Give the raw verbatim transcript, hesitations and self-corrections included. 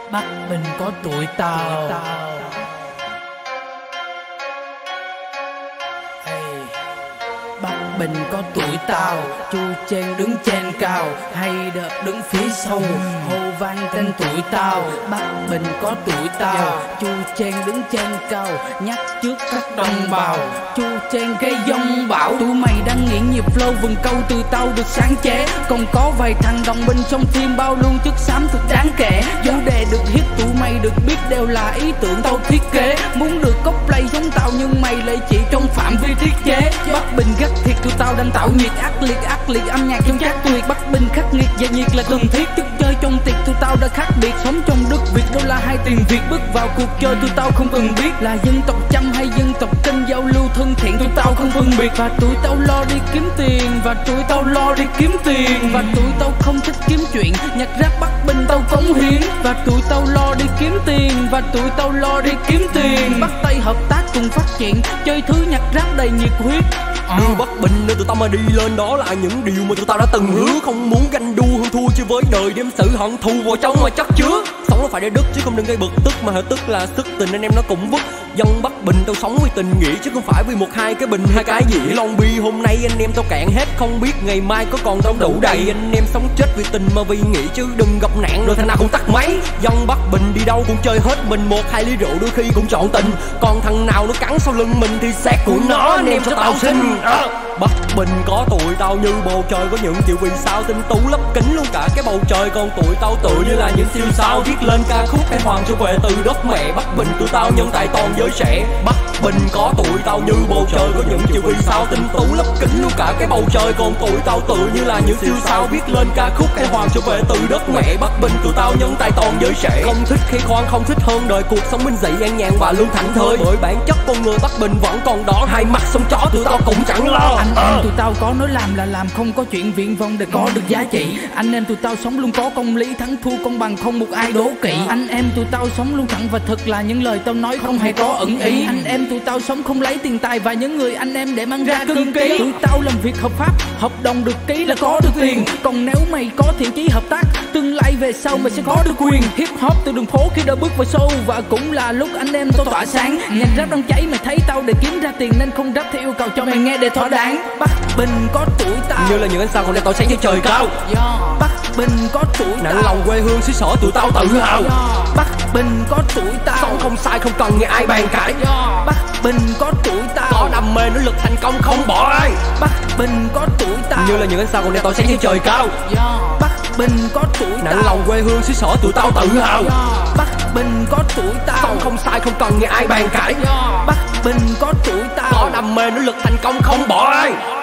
Bắc Bình có tụi tao. Hey. Bắc Bình có tụi tao, Chu Chen đứng trên cao, hay đợt đứng phía sau, hô vang tên tụi tao. Bắc Bình có tụi tao, Chu Chen đứng trên cao, nhắc trước các đồng bào. Chu Chen gây dông bão, tụi mày đang nghiện nhịp flow vần câu từ tao được sáng chế. Còn có vài thằng đồng binh trong phim bao luôn chất xám thực đáng kể. Chủ đề được hit tụi mày được biết đều là ý tưởng tao thiết kế. Muốn được cosplay giống tao nhưng mày lại chỉ trong phạm vi thiết chế. Bắc Bình gắt thiệt, tụi tao đang tạo nhiệt ác liệt ác liệt âm nhạc trong chát tuyệt. Bắc Bình khắc nghiệt và nhiệt là cần thiết, thức chơi trong tiệc tụi tao đã khác biệt. Sống trong đất Việt đô la hai tiền Việt, bước vào cuộc chơi tụi tao không cần biết là dân tộc Chăm hay dân tộc Kinh, giao lưu thân thiện tụi tao không phân biệt. Và tụi tao lo đi kiếm tiền, và tụi tao lo đi kiếm tiền, và tụi tao không thích kiếm chuyện, nhạc rap Bắc Bình tao cống hiến. Và tụi tao lo đi kiếm tiền, và tụi tao lo đi kiếm tiền. Bắt tay hợp tác cùng phát triển, chơi thứ nhạc rap đầy nhiệt huyết. Đường Bắc Bình nơi tụi tao mà đi lên, đó là những điều mà tụi tao đã từng hứa. Không muốn ganh đua hơn thua chứ với đời, đem sự hận thù vào trong mà chắc chứa. Sống nó phải để đức chứ không đừng gây bực tức, mà hệ tức là sức tình anh em nó cũng vứt. Dân Bắc Bình tao sống vì tình nghĩa chứ không phải vì một hai cái bình hai cái gì. Long Bi hôm nay anh em tao cạn hết, không biết ngày mai có còn tao đủ đầy. Anh em sống chết vì tình mà vì nghĩ chứ đừng gặp nạn rồi thằng nào cũng tắt máy. Dân Bắc Bình đi đâu cũng chơi hết mình, một hai ly rượu đôi khi cũng chọn tình. Còn thằng nào nó cắn sau lưng mình thì xác của nó anh em cho tao xin. à. Bắc Bình có tụi tao như bầu trời, có những triệu vì sao tinh tú lấp kính luôn cả cái bầu trời. Còn tụi tao tự như là những siêu sao viết lên ca khúc khai hoàng trở về từ đất mẹ. Bắc Bình tụi tao nhân tài toàn giới trẻ. Bắc Bình có tụi tao như bầu trời, có những triệu vì sao tinh tú lấp kính luôn cả cái bầu trời. Còn tụi tao tự như là những siêu sao viết lên ca khúc khai hoàng trở về từ đất mẹ. Bắc Bình tụi tao nhân tài toàn giới trẻ, không thích khi khoan không thích hơn đời, cuộc sống minh dị an nhàn và luôn thảnh thơi. Bởi bản chất con người Bắc Bình vẫn còn đó, hai mặt sông chó tụi tao cũng chẳng lo. Anh em tụi tao có nói làm là làm, không có chuyện viển vông để có được giá trị. Anh em tụi tao sống luôn có công lý, thắng thua công bằng không một ai đố kỵ. Anh em tụi tao sống luôn thẳng và thật là những lời tao nói không hề có ẩn ý. Anh em tụi tao sống không lấy tiền tài và những người anh em để mang ra cưng ký. Tụi tao làm việc hợp pháp, hợp đồng được ký là có được tiền. Còn nếu mày có thiện chí hợp tác, tương lai về sau mày sẽ có được quyền. Hip hop từ đường phố khi đã bước vào show, và cũng là lúc anh em tao tỏa sáng. Nhạc rap đang cháy mày thấy tao để kiếm ra tiền nên không rap theo yêu cầu cho mày nghe để thỏa đáng. Bắc Bình có tụi tao như là những ánh sao còn đem tỏa sáng dưới trời cao. yeah. Bắc Bình có tụi tao nặng lòng quê hương xứ sở tụi tao tự hào. yeah. Bắc Bình có tụi tao sống không sai không cần nghe ai bàn cãi. yeah. Bắc Bình có tụi tao có đam mê nỗ lực thành công không bỏ ai. Bắc Bình có tụi tao như là những ánh sao còn đem tỏa sáng dưới trời cao. yeah. Bắc Bình có tụi tao nặng lòng quê hương xứ sở tụi tao tự hào. yeah. Bắc Bình có tụi tao sống không sai không cần nghe ai bàn cãi. yeah. Bắc Bình có tụi tao có đam mê nỗ lực thành công không bỏ ai.